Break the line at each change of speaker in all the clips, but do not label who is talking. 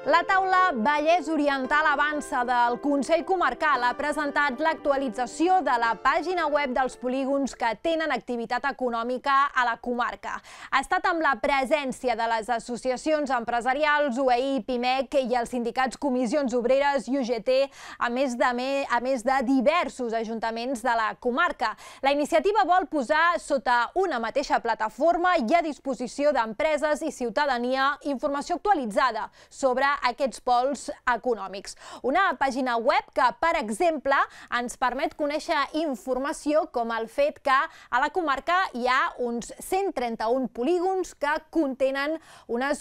La taula Vallès Oriental Avança del Consell Comarcal ha presentat l'actualització de la pàgina web dels polígons que tenen activitat econòmica a la comarca. Ha estat amb la presència de les associacions empresarials, UEI, PIMEC i els sindicats Comissions Obreres i UGT, a més de diversos ajuntaments de la comarca. La iniciativa vol posar sota una mateixa plataforma i a disposició d'empreses i ciutadania informació actualitzada sobre aquests pols econòmics. Una pàgina web que, per exemple, ens permet conèixer informació com el fet que a la comarca hi ha uns 131 polígons que contenen unes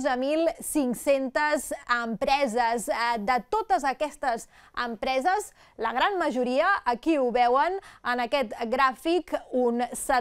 11.500 empreses. De totes aquestes empreses, la gran majoria, aquí ho veuen en aquest gràfic, un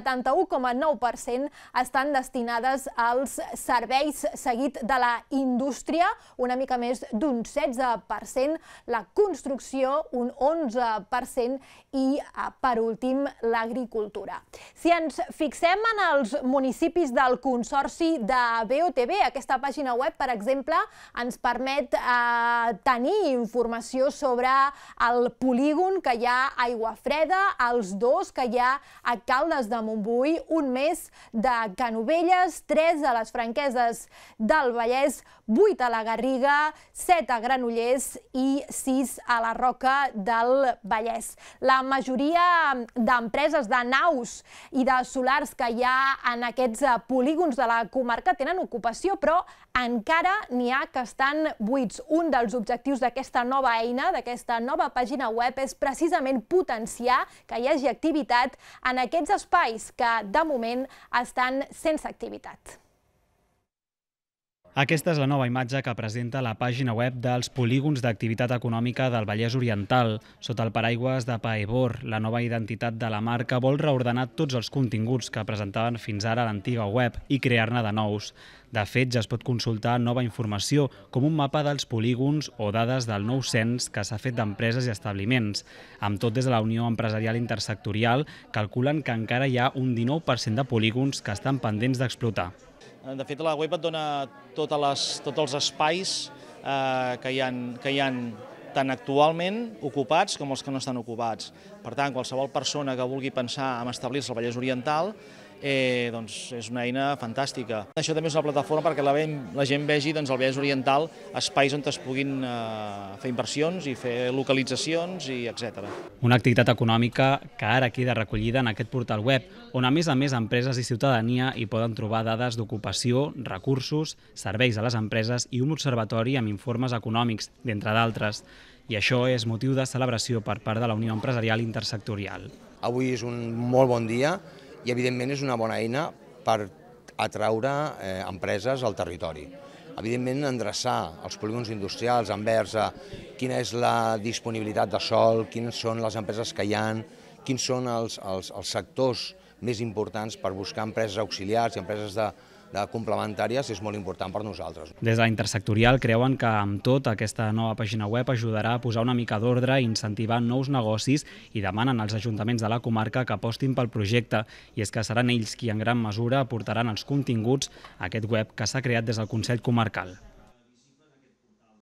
71,9% estan destinades als serveis, seguit de la indústria, una mica més d'un 16%, la construcció un 11% i, per últim, l'agricultura. Si ens fixem en els municipis del Consorci de BOTB, aquesta pàgina web, per exemple, ens permet tenir informació sobre el polígon que hi ha a Aiguafreda, els dos que hi ha a Caldes de Montbui, un més de Canovelles, 3 a les Franqueses del Vallès, 8 a la Garriga, 7 a Granollers i 6 a la Roca del Vallès. La majoria d'empreses de naus i de solars que hi ha en aquests polígons de la comarca tenen ocupació, però encara n'hi ha que estan buits. Un dels objectius d'aquesta nova eina, d'aquesta nova pàgina web, és precisament potenciar que hi hagi activitat en aquests espais que, de moment, estan sense activitat.
Aquesta és la nova imatge que presenta la pàgina web dels polígons d'activitat econòmica del Vallès Oriental. Sota el paraigües de Paebor, la nova identitat de la marca vol reordenar tots els continguts que presentaven fins ara a l'antiga web i crear-ne de nous. De fet, ja es pot consultar nova informació, com un mapa dels polígons o dades del nou cens que s'ha fet d'empreses i establiments. Amb tot, des de la Unió Empresarial Intersectorial, calculen que encara hi ha un 19% de polígons que estan pendents d'explotar.
De fet, la web et dona tots els espais que hi ha tant actualment ocupats com els que no estan ocupats. Per tant, qualsevol persona que vulgui pensar en establir-se al Vallès Oriental és una eina fantàstica. Això també és una plataforma perquè la gent vegi al Vallès Oriental espais on es puguin fer inversions i fer localitzacions, etc.
Una activitat econòmica que ara queda recollida en aquest portal web, on a més empreses i ciutadania hi poden trobar dades d'ocupació, recursos, serveis a les empreses i un observatori amb informes econòmics, d'entre d'altres. I això és motiu de celebració per part de la Unió Empresarial Intersectorial.
Avui és un molt bon dia i, evidentment, és una bona eina per atraure empreses al territori. Evidentment, endreçar els polígons industrials envers quina és la disponibilitat de sòl, quines són les empreses que hi ha, quins són els sectors més importants per buscar empreses auxiliars i empreses complementàries és molt important per nosaltres.
Des de la Intersectorial creuen que amb tot aquesta nova pàgina web ajudarà a posar una mica d'ordre i incentivar nous negocis i demanen als ajuntaments de la comarca que apostin pel projecte, i és que seran ells qui en gran mesura aportaran els continguts a aquest web que s'ha creat des del Consell Comarcal.